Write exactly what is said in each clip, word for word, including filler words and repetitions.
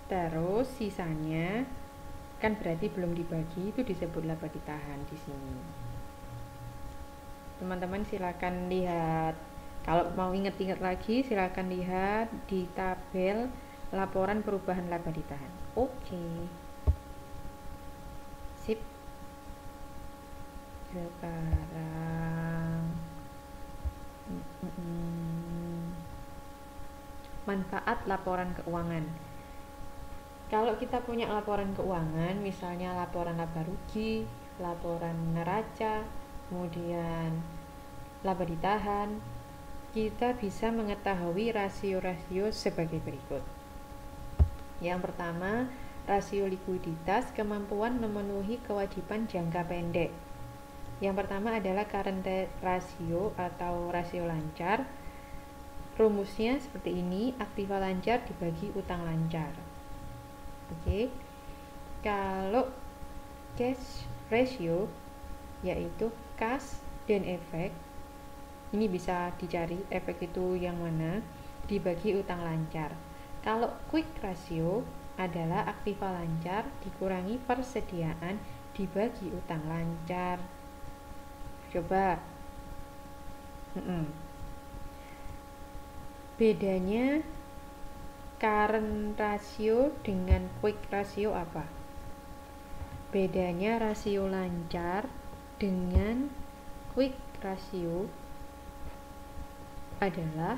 Terus sisanya kan berarti belum dibagi, itu disebut laba ditahan di sini. Teman-teman silakan lihat, kalau mau inget-inget lagi silakan lihat di tabel laporan perubahan laba ditahan. Oke, sip. Sekarang manfaat laporan keuangan. Kalau kita punya laporan keuangan, misalnya laporan laba rugi, laporan neraca, kemudian laba ditahan, kita bisa mengetahui rasio-rasio sebagai berikut. Yang pertama, rasio likuiditas, kemampuan memenuhi kewajiban jangka pendek. Yang pertama adalah current ratio atau rasio lancar. Rumusnya seperti ini, aktiva lancar dibagi utang lancar. Oke, kalau cash ratio yaitu kas dan efek, ini bisa dicari efek itu yang mana, dibagi utang lancar. Kalau quick ratio adalah aktiva lancar dikurangi persediaan dibagi utang lancar. Coba Mm-mm. bedanya current ratio dengan quick ratio apa? Bedanya rasio lancar dengan quick ratio adalah,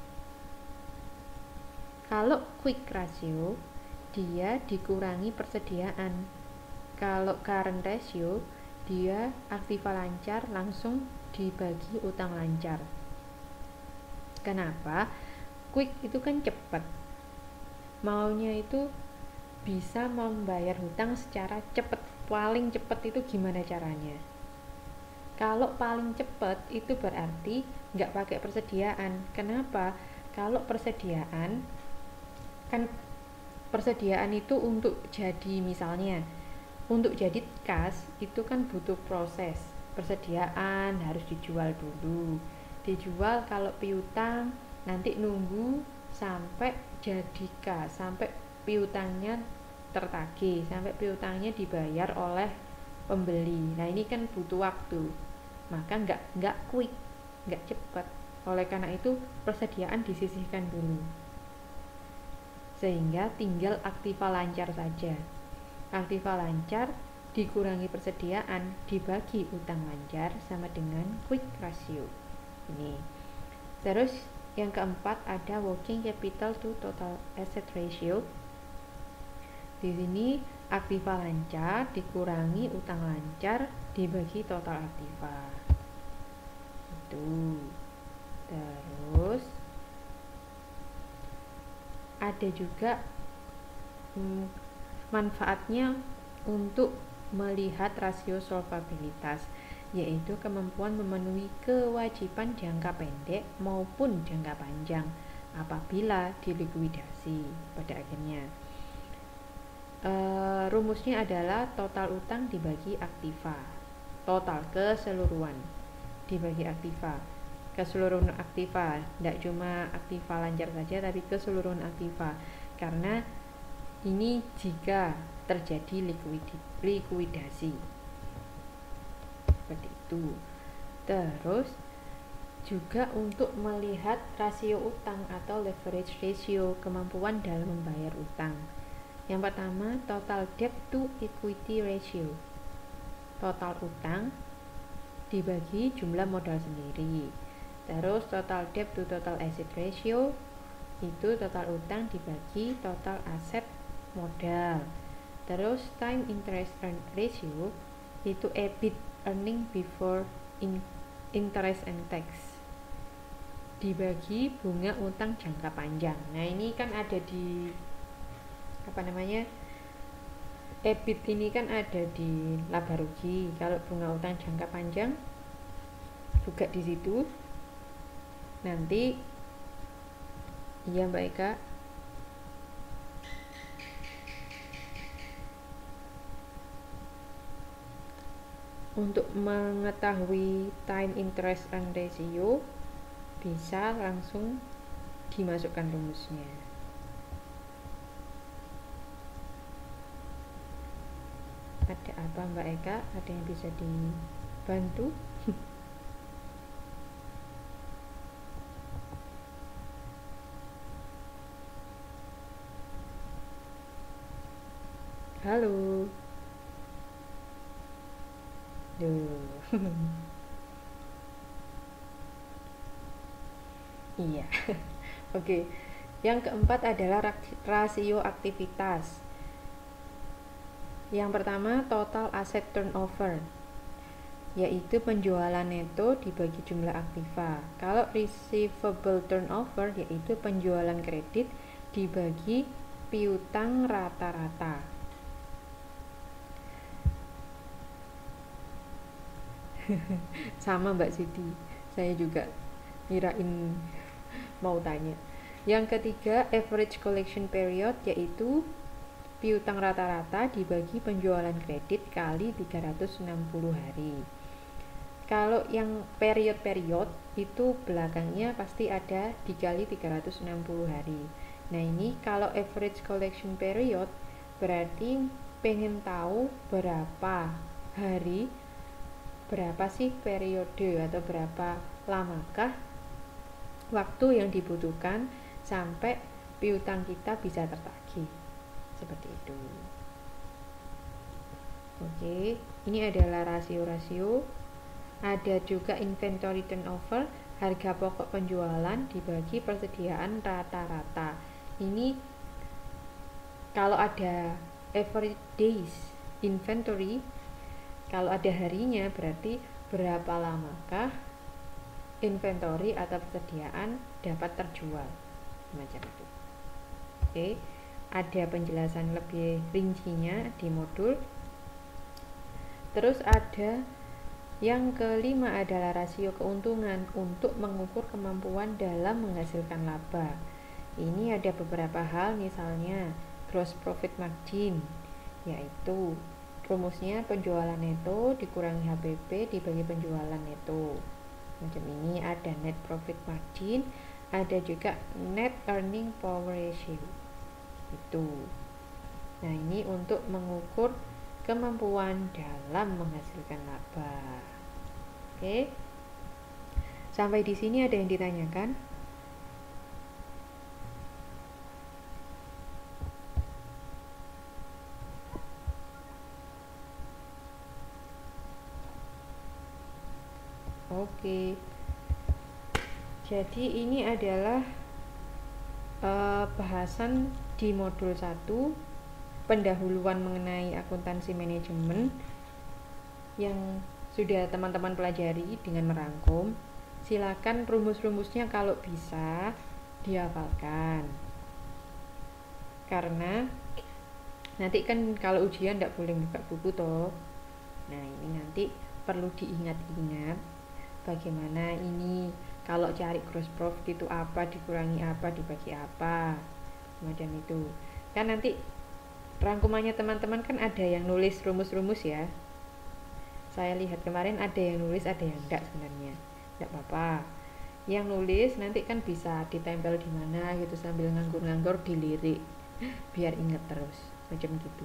kalau quick ratio dia dikurangi persediaan, kalau current ratio dia aktiva lancar langsung dibagi utang lancar. Kenapa? Quick itu kan cepat, maunya itu bisa membayar hutang secara cepat. Paling cepat itu gimana caranya? Kalau paling cepat itu berarti nggak pakai persediaan. Kenapa? Kalau persediaan kan, persediaan itu untuk jadi, misalnya untuk jadi kas itu kan butuh proses. Persediaan harus dijual dulu, dijual kalau piutang nanti nunggu sampai jadi kas, sampai piutangnya tertagih, sampai piutangnya dibayar oleh pembeli. Nah ini kan butuh waktu, maka nggak nggak quick, nggak cepat. Oleh karena itu persediaan disisihkan dulu, sehingga tinggal aktiva lancar saja. Aktiva lancar dikurangi persediaan dibagi utang lancar sama dengan quick ratio ini. Terus yang keempat ada working capital to total asset ratio. Di sini aktiva lancar dikurangi utang lancar dibagi total aktiva. Itu. Terus ada juga hmm, manfaatnya untuk melihat rasio solvabilitas, yaitu kemampuan memenuhi kewajiban jangka pendek maupun jangka panjang apabila dilikuidasi pada akhirnya. E, rumusnya adalah total utang dibagi aktiva, total keseluruhan dibagi aktiva. Keseluruhan aktiva, tidak cuma aktiva lancar saja, tapi keseluruhan aktiva, karena ini jika terjadi likuidasi seperti itu. Terus juga untuk melihat rasio utang atau leverage ratio, kemampuan dalam membayar utang. Yang pertama, total debt to equity ratio, total utang dibagi jumlah modal sendiri. Terus total debt to total asset ratio, itu total utang dibagi total aset modal. Terus time interest earn ratio, itu E B I T, earning before in interest and tax, dibagi bunga utang jangka panjang. Nah ini kan ada di apa namanya, E B I T ini kan ada di laba rugi. Kalau bunga utang jangka panjang juga di situ. Nanti iya Mbak Eka, untuk mengetahui time interest and ratio bisa langsung dimasukkan rumusnya. Ada apa Mbak Eka? Ada yang bisa dibantu? Halo. Duh. Iya. Oke. Yang keempat adalah rasio aktivitas. Yang pertama, total asset turnover, yaitu penjualan neto dibagi jumlah aktiva. Kalau receivable turnover, yaitu penjualan kredit dibagi piutang rata-rata. Sama Mbak Siti, saya juga kirain mau tanya. Yang ketiga, average collection period, yaitu piutang rata-rata dibagi penjualan kredit kali tiga ratus enam puluh hari. Kalau yang period-period itu belakangnya pasti ada dikali tiga ratus enam puluh hari. Nah ini kalau average collection period berarti pengen tahu berapa hari, berapa sih periode atau berapa lamakah waktu yang dibutuhkan sampai piutang kita bisa tertagih, seperti itu. Oke, ini adalah rasio-rasio. Ada juga inventory turnover, harga pokok penjualan dibagi persediaan rata-rata. Ini kalau ada average days inventory, kalau ada harinya berarti berapa lamakah inventory atau persediaan dapat terjual, macam itu. Oke, ada penjelasan lebih rincinya di modul. Terus ada yang kelima adalah rasio keuntungan untuk mengukur kemampuan dalam menghasilkan laba. Ini ada beberapa hal, misalnya gross profit margin, yaitu rumusnya penjualan neto dikurangi H P P dibagi penjualan neto. Macam ini ada net profit margin, ada juga net earning power ratio. Itu. Nah, ini untuk mengukur kemampuan dalam menghasilkan laba. Oke. Sampai di sini ada yang ditanyakan? Oke. Jadi ini adalah uh, bahasan di modul satu, pendahuluan mengenai akuntansi manajemen, yang sudah teman-teman pelajari dengan merangkum. Silakan rumus-rumusnya kalau bisa dihafalkan, karena nanti kan kalau ujian tidak boleh buka buku toh. Nah ini nanti perlu diingat-ingat bagaimana ini kalau cari gross profit itu apa, dikurangi apa, dibagi apa, macam itu. Kan nanti rangkumannya teman-teman kan ada yang nulis rumus-rumus ya. Saya lihat kemarin ada yang nulis, ada yang enggak sebenarnya. Enggak apa-apa. Yang nulis nanti kan bisa ditempel di mana gitu sambil nganggur-nganggur dilirik biar ingat terus, macam gitu.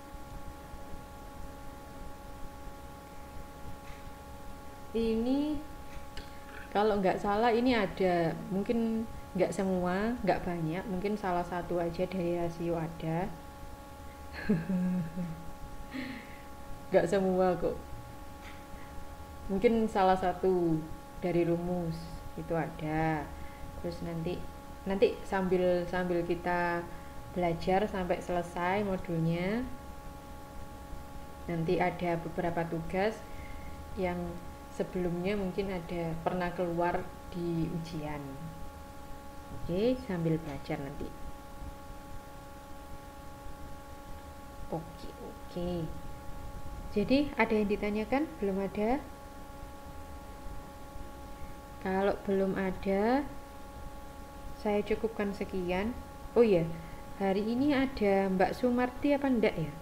Ini kalau nggak salah ini ada, mungkin nggak semua, nggak banyak, mungkin salah satu aja dari rasio ada. Nggak semua kok, mungkin salah satu dari rumus itu ada. Terus nanti nanti sambil sambil kita belajar sampai selesai modulnya, nanti ada beberapa tugas yang sebelumnya mungkin ada pernah keluar di ujian. Oke, sambil belajar nanti. Oke, oke. Jadi ada yang ditanyakan? Belum ada? Kalau belum ada, saya cukupkan sekian. Oh iya, hari ini ada Mbak Sumarti apa enggak ya?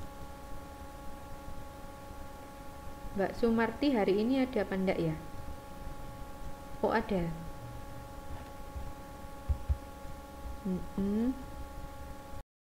Mbak Sumarti hari ini ada apa enggak ya? Oh ada. Mm-mm.